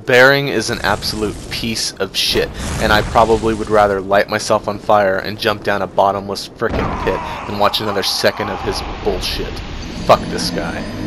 Bearing is an absolute piece of shit, and I probably would rather light myself on fire and jump down a bottomless frickin' pit than watch another second of his bullshit. Fuck this guy.